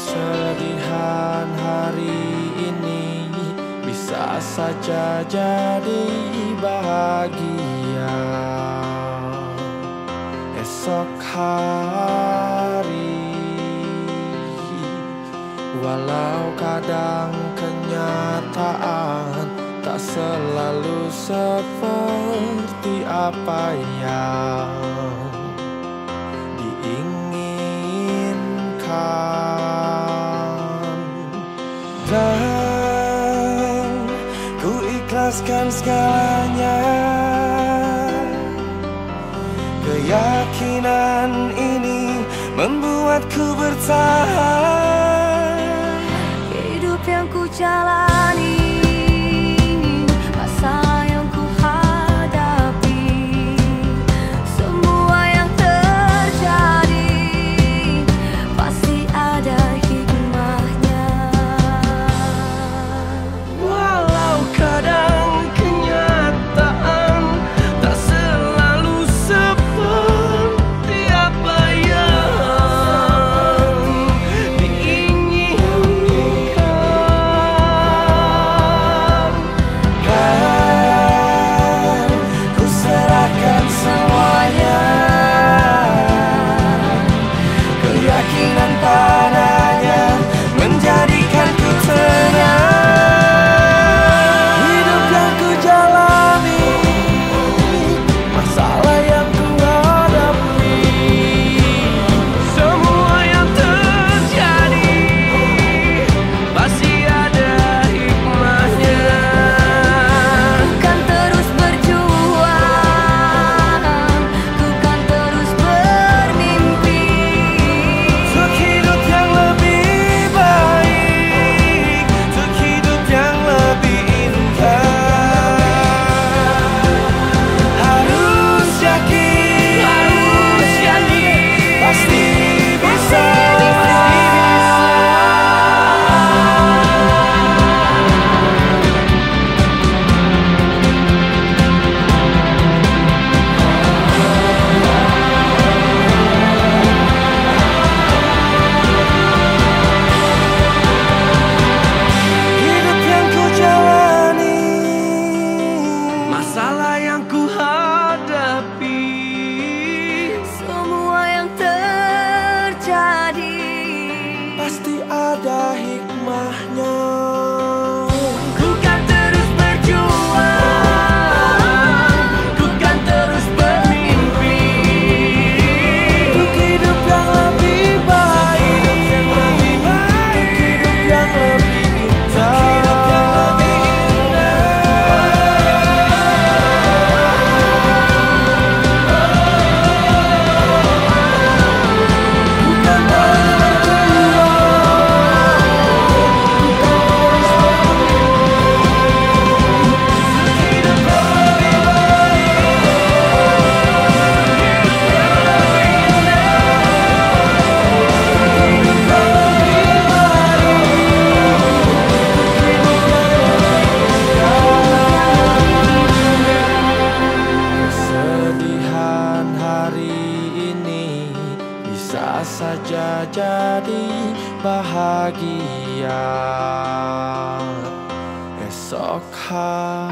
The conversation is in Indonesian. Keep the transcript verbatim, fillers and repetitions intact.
Kesedihan hari ini bisa saja jadi bahagia esok hari. Walau kadang kenyataan tak selalu seperti apa yang diinginkan, dan ku ikhlaskan segalanya. Keyakinan ini membuatku bertahan. Hidup yang ku jalani, masalah yang ku hadapi, semua yang terjadi pasti ada hikmahnya. Walau kadang kenyataan tak selalu seperti apa yang diinginkan, kan ku serahkan semuanya. Keyakinan padanya menjadikanku tenang. Hidup yang ku jalani, masalah yang ku hadapi, semua yang terjadi pasti ada hikmahnya. Ku kan terus berjuang, ku kan terus bermimpi Untuk hidup yang lebih baik, untuk hidup yang lebih indah. Harus yakin, harus yakin, pasti bisa, pasti bisa. Hidup yang ku jalani, masalah yang ku hadapi, semua yang terjadi pasti ada hikmahnya. ku kan terus berjuang, ku kan terus bermimpi Untuk hidup yang lebih baik, untuk hidup yang lebih indah. Bukan kesedihan hari ini bisa saja jadi bahagia esok hari.